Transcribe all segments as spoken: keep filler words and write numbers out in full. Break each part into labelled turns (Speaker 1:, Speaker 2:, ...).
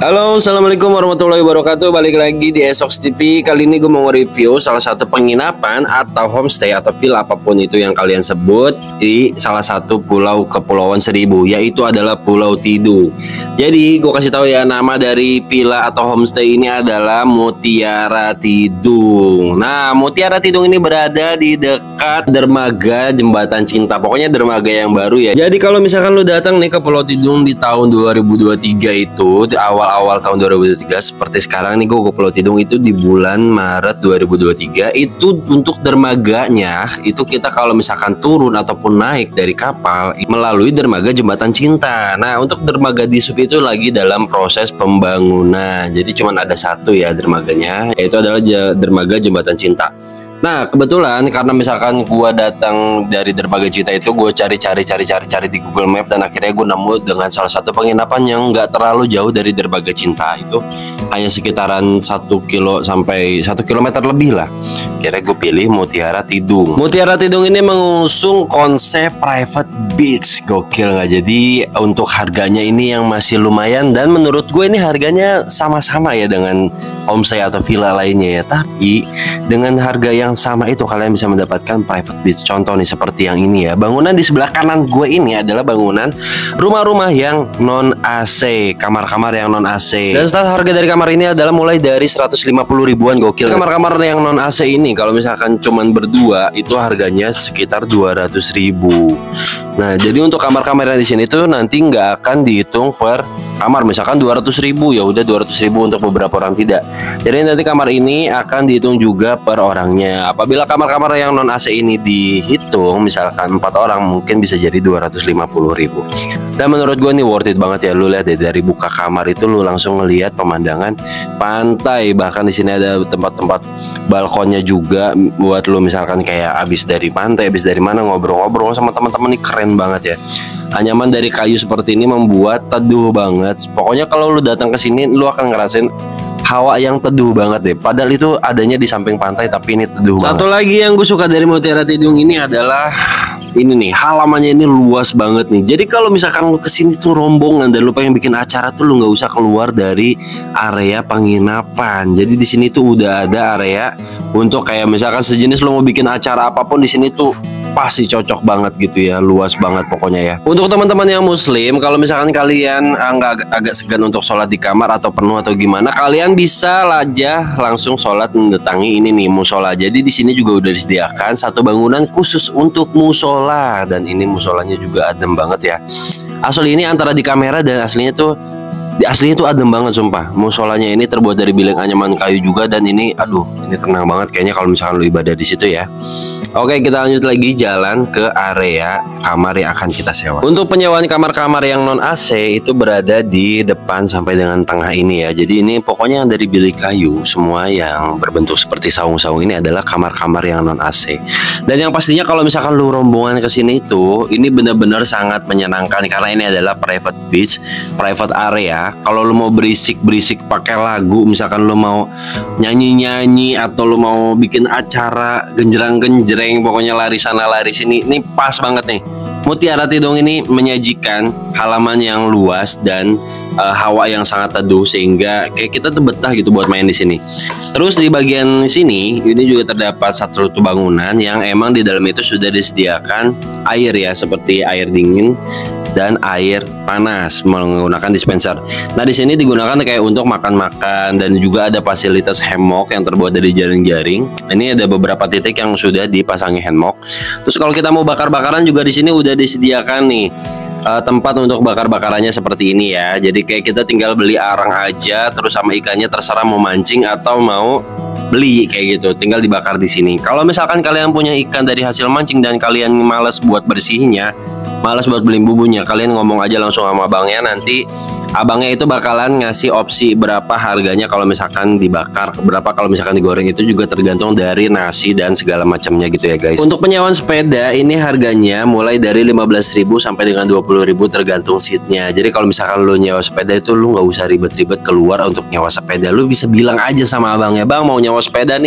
Speaker 1: Halo, assalamualaikum warahmatullahi wabarakatuh. Balik lagi di Esox T V. Kali ini gue mau review salah satu penginapan atau homestay atau villa apapun itu yang kalian sebut di salah satu pulau Kepulauan Seribu, yaitu adalah Pulau Tidung. Jadi gue kasih tahu ya, nama dari villa atau homestay ini adalah Mutiara Tidung. Nah, Mutiara Tidung ini berada di dekat dermaga Jembatan Cinta. Pokoknya dermaga yang baru ya. Jadi kalau misalkan lu datang nih ke Pulau Tidung di tahun dua ribu dua puluh tiga itu, di awal awal tahun dua ribu dua puluh tiga seperti sekarang nih, gue ke Pulau Tidung itu di bulan Maret dua ribu dua puluh tiga. Itu untuk dermaganya itu kita kalau misalkan turun ataupun naik dari kapal melalui dermaga Jembatan Cinta. Nah, untuk dermaga di Sup itu lagi dalam proses pembangunan. Jadi cuman ada satu ya dermaganya, yaitu adalah dermaga Jembatan Cinta. Nah, kebetulan karena misalkan gua datang dari dermaga Cinta itu, gue cari-cari cari-cari cari di Google Map, dan akhirnya gue nemu dengan salah satu penginapan yang nggak terlalu jauh dari dermaga Cinta. Itu hanya sekitaran satu kilo sampai satu kilometer lebih lah. Akhirnya gue pilih Mutiara Tidung. Mutiara Tidung ini mengusung konsep private beach. Gokil nggak? Jadi untuk harganya ini yang masih lumayan, dan menurut gue ini harganya sama-sama ya dengan homestay atau villa lainnya ya. Tapi dengan harga yang sama itu kalian bisa mendapatkan private beach. Contoh nih seperti yang ini ya. Bangunan di sebelah kanan gue ini adalah bangunan rumah-rumah yang non A C, kamar-kamar yang non A C. Dan start harga dari kamar ini adalah mulai dari seratus lima puluh ribuan. Gokil. Kamar-kamar yang non A C ini kalau misalkan cuman berdua itu harganya sekitar dua ratus ribu. Nah, jadi untuk kamar-kamar yang di sini tuh nanti nggak akan dihitung per kamar. Misalkan dua ratus ribu, ya udah dua ratus ribu untuk beberapa orang, tidak. Jadi nanti kamar ini akan dihitung juga per orangnya. Apabila kamar-kamar yang non A C ini dihitung, misalkan empat orang, mungkin bisa jadi dua ratus lima puluh ribu. Dan menurut gue ini worth it banget ya. Lu lihat deh, dari buka kamar itu lu langsung ngelihat pemandangan pantai. Bahkan di sini ada tempat-tempat balkonnya juga buat lu misalkan kayak abis dari pantai, abis dari mana ngobrol-ngobrol sama teman-teman. Ini keren banget ya. Anyaman dari kayu seperti ini membuat teduh banget. Pokoknya kalau lu datang ke sini, lu akan ngerasain hawa yang teduh banget deh. Padahal itu adanya di samping pantai, tapi ini teduh banget. Satu lagi yang gue suka dari Mutiara Tidung ini adalah ini nih, halamannya ini luas banget nih. Jadi kalau misalkan lu kesini tuh rombongan dan lu pengen bikin acara tuh, lu nggak usah keluar dari area penginapan. Jadi di sini tuh udah ada area untuk kayak misalkan sejenis lu mau bikin acara apapun, di sini tuh pasti cocok banget gitu ya. Luas banget pokoknya ya. Untuk teman-teman yang muslim, kalau misalkan kalian agak agak segan untuk sholat di kamar atau penuh atau gimana, kalian bisa aja langsung sholat mendatangi ini nih, musola. Jadi di sini juga udah disediakan satu bangunan khusus untuk musola, dan ini musolanya juga adem banget ya. Asli ini antara di kamera dan aslinya tuh di aslinya tuh adem banget sumpah. Musolanya ini terbuat dari bilik anyaman kayu juga, dan ini aduh, ini tenang banget kayaknya kalau misalkan lu ibadah di situ ya. Oke, kita lanjut lagi jalan ke area kamar yang akan kita sewa. Untuk penyewaan kamar-kamar yang non A C itu berada di depan sampai dengan tengah ini ya. Jadi ini pokoknya yang dari bilik kayu, semua yang berbentuk seperti saung-saung ini adalah kamar-kamar yang non A C. Dan yang pastinya kalau misalkan lu rombongan ke sini itu, ini benar-benar sangat menyenangkan karena ini adalah private beach, private area. Kalau lu mau berisik-berisik pakai lagu, misalkan lu mau nyanyi-nyanyi atau lu mau bikin acara genjerang-genjreng, pokoknya lari sana lari sini, ini pas banget nih. Mutiara Tidung ini menyajikan halaman yang luas dan uh, hawa yang sangat teduh, sehingga kayak kita tuh betah gitu buat main di sini. Terus di bagian sini ini juga terdapat satu bangunan yang emang di dalam itu sudah disediakan air ya, seperti air dingin dan air panas menggunakan dispenser. Nah, di sini digunakan kayak untuk makan-makan, dan juga ada fasilitas hammock yang terbuat dari jaring-jaring. Ini ada beberapa titik yang sudah dipasangi hammock. Terus kalau kita mau bakar-bakaran juga di sini udah disediakan nih uh, tempat untuk bakar-bakarannya seperti ini ya. Jadi kayak kita tinggal beli arang aja, terus sama ikannya terserah mau mancing atau mau beli kayak gitu, tinggal dibakar di sini. Kalau misalkan kalian punya ikan dari hasil mancing dan kalian males buat bersihnya, malas buat beli bumbunya, kalian ngomong aja langsung sama abangnya. Nanti abangnya itu bakalan ngasih opsi berapa harganya kalau misalkan dibakar, berapa kalau misalkan digoreng. Itu juga tergantung dari nasi dan segala macamnya gitu ya guys. Untuk penyewaan sepeda ini harganya mulai dari lima belas ribu sampai dengan dua puluh ribu tergantung seatnya. Jadi kalau misalkan lu nyewa sepeda itu lu nggak usah ribet-ribet keluar untuk nyewa sepeda. Lu bisa bilang aja sama abangnya, "Bang, mau nyewa sepeda nih,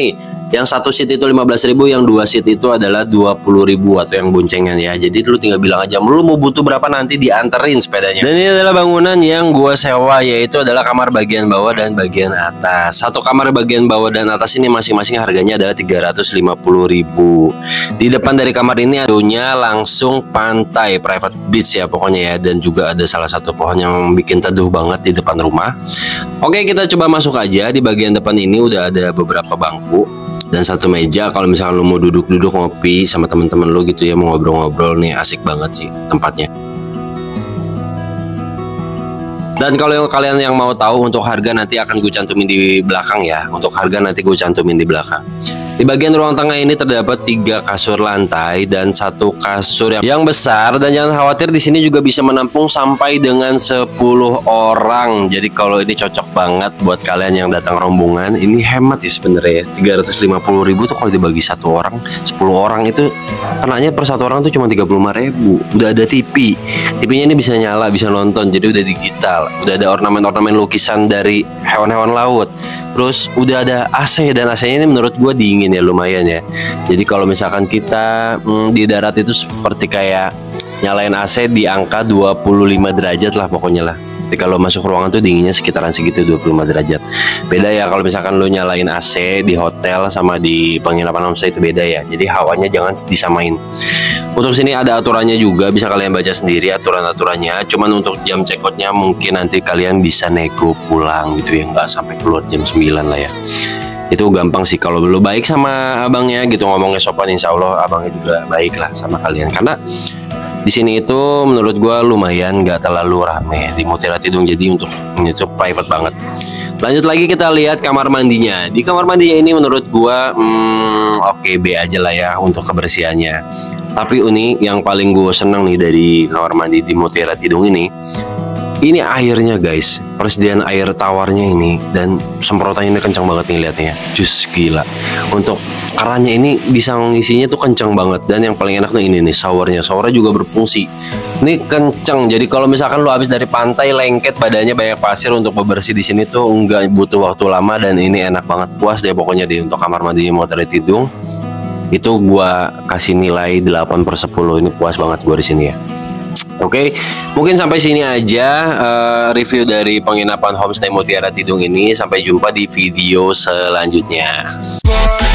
Speaker 1: Yang satu seat itu lima belas ribu, yang dua seat itu adalah dua puluh ribu atau yang boncengan ya. Jadi lu tinggal bilang aja lu mau butuh berapa, nanti dianterin sepedanya. Dan ini adalah bangunan yang gua sewa, yaitu adalah kamar bagian bawah dan bagian atas. Satu kamar bagian bawah dan atas ini masing-masing harganya adalah tiga ratus lima puluh ribu. Di depan dari kamar ini adanya langsung pantai, private beach ya pokoknya ya, dan juga ada salah satu pohon yang bikin teduh banget di depan rumah. Oke, kita coba masuk aja. Di bagian depan ini udah ada beberapa bangku dan satu meja. Kalau misalkan lu mau duduk-duduk ngopi sama teman-teman lu gitu ya, mau ngobrol-ngobrol nih, asik banget sih tempatnya. Dan kalau yang kalian yang mau tahu untuk harga, nanti akan gue cantumin di belakang ya. Untuk harga nanti gue cantumin di belakang. Di bagian ruang tengah ini terdapat tiga kasur lantai dan satu kasur yang, yang besar, dan jangan khawatir, di sini juga bisa menampung sampai dengan sepuluh orang. Jadi kalau ini cocok banget buat kalian yang datang rombongan. Ini hemat ya sebenarnya, tiga ratus lima puluh ribu tuh kalau dibagi satu orang, sepuluh orang itu kenanya per satu orang tuh cuma tiga puluh lima ribu. Udah ada T V. T V-nya ini bisa nyala, bisa nonton, jadi udah digital. Udah ada ornamen-ornamen lukisan dari hewan-hewan laut. Terus udah ada A C, dan A C-nya ini menurut gue dingin ya, lumayan ya. Jadi kalau misalkan kita hmm, di darat itu seperti kayak nyalain A C di angka dua puluh lima derajat lah pokoknya lah. Tapi kalau masuk ruangan tuh dinginnya sekitaran segitu, dua puluh lima derajat. Beda ya kalau misalkan lu nyalain A C di hotel sama di penginapan homestay, itu beda ya. Jadi hawanya jangan disamain. Untuk sini ada aturannya juga, bisa kalian baca sendiri aturan-aturannya. Cuman untuk jam check out-nya mungkin nanti kalian bisa nego pulang gitu ya, nggak sampai keluar jam sembilan lah ya. Itu gampang sih kalau lu baik sama abangnya gitu, ngomongnya sopan, insya Allah abangnya juga baik lah sama kalian. Karena di sini itu menurut gua lumayan nggak terlalu rame di Mutiara Tidung, jadi untuk ini tuh private banget. Lanjut lagi kita lihat kamar mandinya. Di kamar mandinya ini menurut gua hmm, oke okay, B aja lah ya untuk kebersihannya. Tapi ini yang paling gua seneng nih dari kamar mandi di Mutiara Tidung ini. Ini airnya guys, persediaan air tawarnya ini dan semprotannya ini kencang banget nih lihatnya, jus gila. Untuk kerannya ini bisa ngisinya tuh kencang banget, dan yang paling enak tuh ini nih showernya, showernya juga berfungsi. Ini kencang, jadi kalau misalkan lu habis dari pantai lengket badannya banyak pasir, untuk bebersih di sini tuh nggak butuh waktu lama, dan ini enak banget, puas deh pokoknya deh untuk kamar mandinya Mutiara Tidung. Itu gua kasih nilai delapan per sepuluh, ini puas banget gua di sini ya. Oke, okay, mungkin sampai sini aja uh, review dari penginapan homestay Mutiara Tidung ini. Sampai jumpa di video selanjutnya.